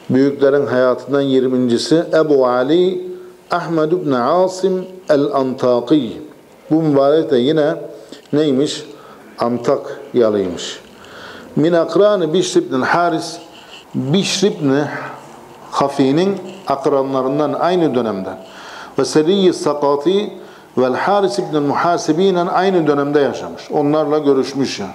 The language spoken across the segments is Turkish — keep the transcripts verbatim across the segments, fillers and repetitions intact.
Büyüklerin hayatından yirmincisi Ebu Ali Ahmed ibn Asim el-Antaki. Bu mübarek de yine neymiş? Antakyalıymış. Min akranı Bişr ibn Haris, Bişr ibn Hafi'nin akranlarından aynı dönemden. Ve Seriy Sakati vel Haris ibn Muhasibi'yle aynı dönemde yaşamış. Onlarla görüşmüş yani.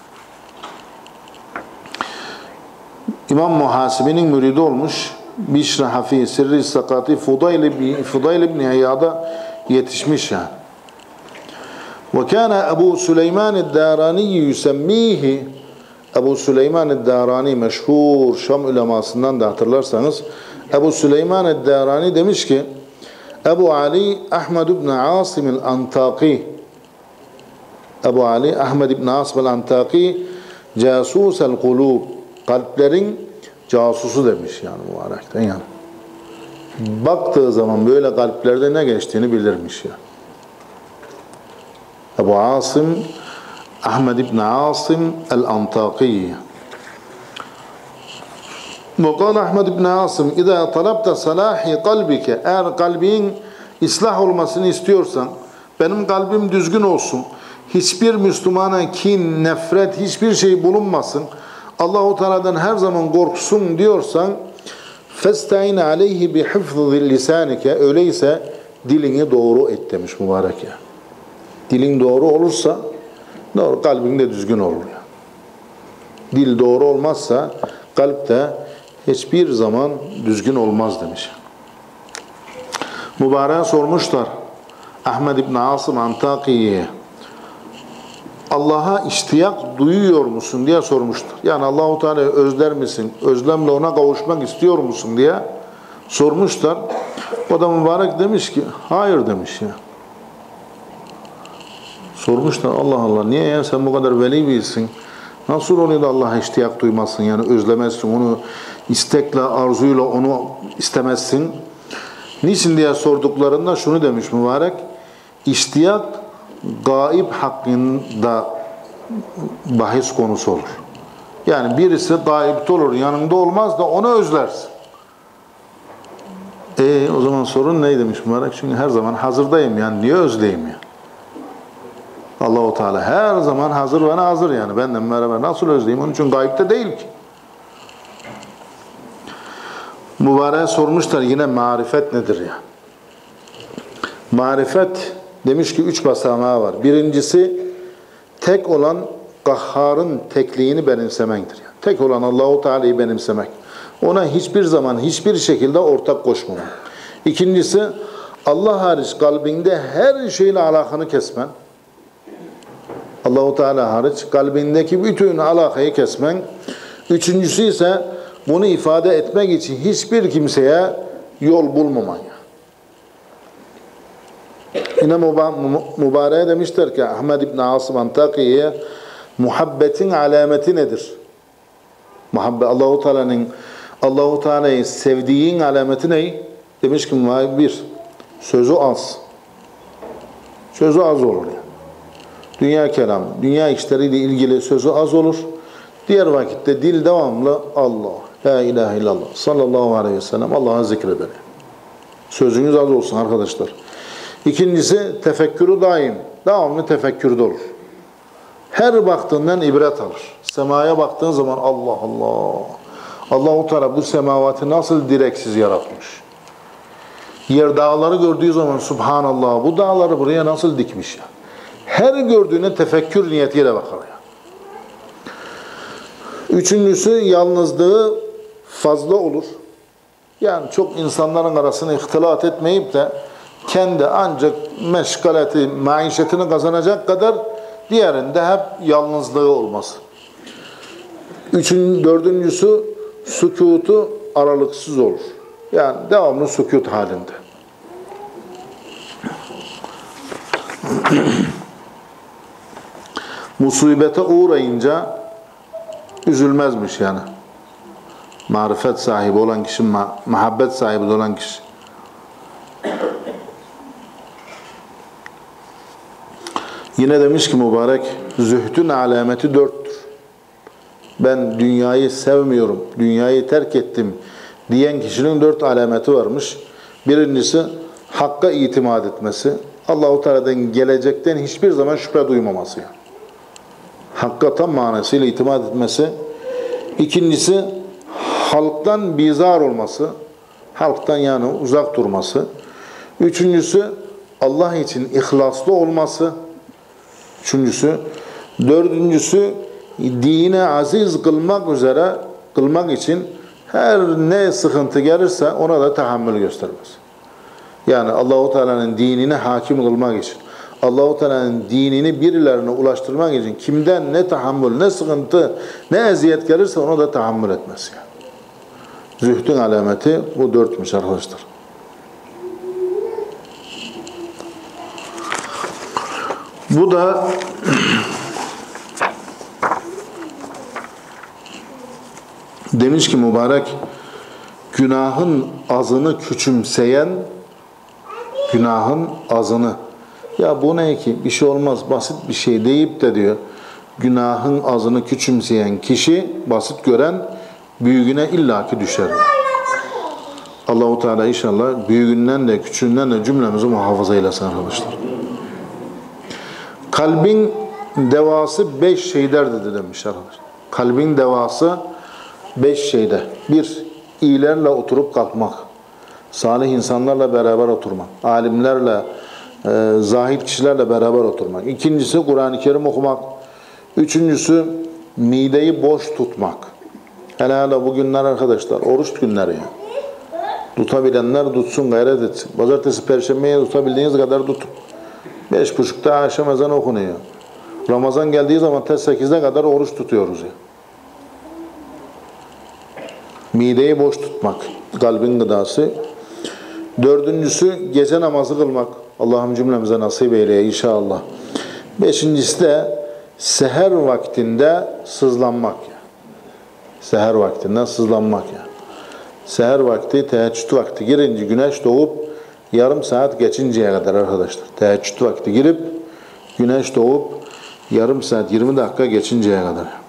İmam Muhasibi'nin müridi olmuş. Bişr Hafi, Seriy Sakati, Fudayl ibn, Fudayl ibn İyad'a yetişmiş yani. Ve kâne Ebu Süleyman el-Dârani yüsemmihi, Ebu Süleyman el-Dârani meşhur Şam ulemasından da hatırlarsanız, Ebu Süleyman el-Dârani demiş ki Ebu Ali Ahmed ibn Asim el-Antaki, Ebu Ali Ahmed ibn Asim el-Antaki casus el-kulub, kalplerin casusu demiş yani mübarekten yani. Baktığı zaman böyle kalplerde ne geçtiğini bilirmiş ya. Ebu Asim Ahmed ibn Asim el-Antaki. Muqal Ahmed ibn Asim İza talabta salahi kalbike, eğer kalbin ıslah olmasını istiyorsan, benim kalbim düzgün olsun, hiçbir Müslümana kin, nefret, hiçbir şey bulunmasın, Allah-u Teala'dan her zaman korksun diyorsan, festaîn aleyhi bi hifzil lisanike, öyleyse dilini doğru et demiş mübarek ya. Dilin doğru olursa doğru, kalbin de düzgün olur ya. Dil doğru olmazsa kalp de hiçbir zaman düzgün olmaz demiş. Mübareğe sormuşlar Ahmed ibn Asım Antaki'ye, Allah'a iştiyak duyuyor musun diye sormuştur. Yani Allah-u Teala'yı özler misin? Özlemle ona kavuşmak istiyor musun diye sormuşlar. O da mübarek demiş ki hayır demiş ya. Sormuşlar Allah Allah niye ya, sen bu kadar veli birisin? Nasıl oluyor da Allah'a iştiyak duymazsın, yani özlemezsin, onu istekle, arzuyla onu istemezsin? Niçin diye sorduklarında şunu demiş mübarek, iştiyak gaib hakkında bahis konusu olur. Yani birisi gaibde olur, yanında olmaz da onu özlersin. E o zaman sorun ne demiş mübarek? Çünkü her zaman hazırdayım, yani niye özleyeyim ya? Allah-u Teala her zaman hazır ve nazır yani. Benden beraber nasıl özleyeyim? Onun için gaybde değil ki. Mübareğe sormuşlar yine marifet nedir ya? Marifet demiş ki üç basamağı var. Birincisi tek olan Kahhar'ın tekliğini benimsemektir. Yani. Tek olan Allah-u Teala'yı benimsemek. Ona hiçbir zaman hiçbir şekilde ortak koşmamak. İkincisi Allah hariç kalbinde her şeyle alakanı kesmen. Allah-u Teala hariç kalbindeki bütün alakayı kesmen. Üçüncüsü ise bunu ifade etmek için hiçbir kimseye yol bulmaman. Yine mübareğe demişler ki Ahmed ibn Asım Antaki'ye, muhabbetin alameti nedir? Muhabbet, Allah-u Teala'nın Allah-u Teala'yı sevdiğin alameti ne? Demiş ki bir, sözü az. Sözü az olur yani. Dünya kelam, dünya işleriyle ilgili sözü az olur. Diğer vakitte dil devamlı Allah, la ilahe illallah, sallallahu aleyhi ve sellem, Allah'a zikreder. Sözünüz az olsun arkadaşlar. İkincisi tefekkürü daim, devamlı tefekkürde olur. Her baktığından ibret alır. Semaya baktığın zaman Allah Allah, Allah-u Teala bu semavatı nasıl direksiz yaratmış. Yer dağları gördüğü zaman Subhanallah, bu dağları buraya nasıl dikmiş ya. Her gördüğüne tefekkür niyetiyle bakar ya. Üçüncüsü yalnızlığı fazla olur. Yani çok insanların arasını ihtilat etmeyip de kendi ancak meşgaleti, maişetini kazanacak kadar diğerinde hep yalnızlığı olması. Üçün, dördüncüsü sükutu aralıksız olur. Yani devamlı sükut halinde. Musibete uğrayınca üzülmezmiş yani. Marifet sahibi olan kişi, muhabbet sahibi olan kişi. Yine demiş ki mübarek, zühdün alameti dörttür. Ben dünyayı sevmiyorum, dünyayı terk ettim diyen kişinin dört alameti varmış. Birincisi hakka itimat etmesi. Allah-u Teala'dan gelecekten hiçbir zaman şüphe duymaması. Yani. Hakka tam manasıyla itimat etmesi. İkincisi halktan bizar olması. Halktan yani uzak durması. Üçüncüsü Allah için ihlaslı olması. Üçüncüsü. Dördüncüsü dine aziz kılmak üzere kılmak için her ne sıkıntı gelirse ona da tahammül göstermez. Yani Allahu Teala'nın dinine hakim kılmak için, Allahu Teala'nın dinini birilerine ulaştırmak için kimden ne tahammül, ne sıkıntı, ne eziyet gelirse ona da tahammül etmez. Yani. Zühdün alameti bu dörtmüş arkadaşlar. Bu da demiş ki mübarek, günahın azını küçümseyen, günahın azını, ya bu ne ki bir şey olmaz basit bir şey deyip de diyor, günahın azını küçümseyen kişi, basit gören büyüğüne illaki düşer. Allah-u Teala inşallah büyüğünden de küçüğünden de cümlemizi muhafaza eylesin arkadaşlar. Kalbin devası beş şeylerdir demiş arkadaşlar. Kalbin devası beş şeyde. Bir, iyilerle oturup kalkmak. Salih insanlarla beraber oturmak. Alimlerle, e, zahid kişilerle beraber oturmak. İkincisi Kur'an-ı Kerim okumak. Üçüncüsü mideyi boş tutmak. Hele hele bugünler arkadaşlar oruç günleri ya. Tutabilenler tutsun, gayret etsin. Pazartesi, perşembeye tutabildiğiniz kadar tutun. Beş buçukta akşam ezanı okunuyor. Ramazan geldiği zaman tez sekizde kadar oruç tutuyoruz ya. Mideyi boş tutmak, kalbin gıdası. Dördüncüsü gece namazı kılmak. Allah'ım cümlemize nasip eyleye inşallah. Beşincisi de seher vaktinde sızlanmak. Yani. Seher vaktinde sızlanmak. Yani. Seher vakti, teheccüd vakti girince güneş doğup yarım saat geçinceye kadar arkadaşlar. Teheccüd vakti girip güneş doğup yarım saat yirmi dakika geçinceye kadar.